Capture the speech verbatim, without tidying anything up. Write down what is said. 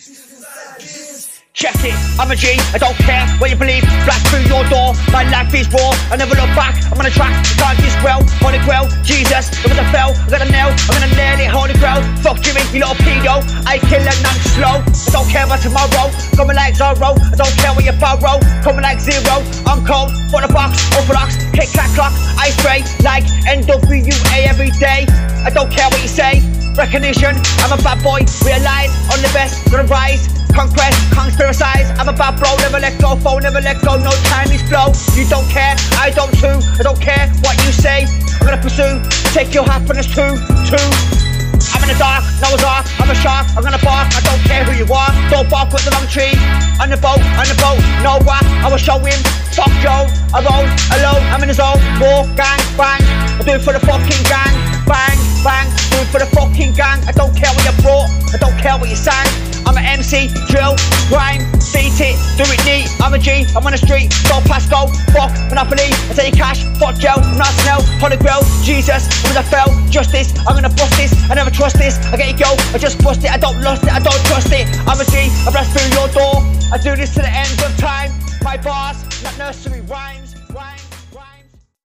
Check it, I'm a G, I don't care what you believe. Black through your door, my life is raw. I never look back, I'm on a track, can't this well. Holy grail, Jesus, look at the fell, I got a nail, I'm gonna nail it, holy grail. Fuck Jimmy, you little pedo, I kill and I'm slow. I don't care about tomorrow, coming like Zorro. I don't care what you borrow, coming like zero. I'm cold, for the box, orthodox, kick, clack, clock. I spray like N W A every day. I don't care what you say, recognition, I'm a bad boy, realize, on the best, gonna rise. Conquest, conspiracize, I'm a bad bro, never let go, phone, never let go, no time is flow. You don't care, I don't too, I don't care what you say. I'm gonna pursue, take your happiness too, too. I'm in the dark, Noah's Ark, I'm a shark, I'm gonna bark, I don't care who you are. Don't bark with the wrong tree, on the boat, on the boat, no rap, I will show him. Fuck Joe, I roll, alone, I'm in the zone, war, gang, bang. I do it for the fucking gang, bang, bang. Do it for the fucking gang, I don't care what you brought, I don't care what you sang. I'm an M C, drill, grime, beat it, do it neat. I'm a G, I'm on the street, don't pass go, fuck, Monopoly, I take your cash, fuck jail, I'm not Snell, Holy Grail, Jesus, I'm gonna fail, justice, I'm gonna bust this, I never trust this, I get it go, I just bust it, I don't lust it, I don't trust it. I'm a G, I blast through your door, I do this to the end of time, my bars, not nursery rhymes.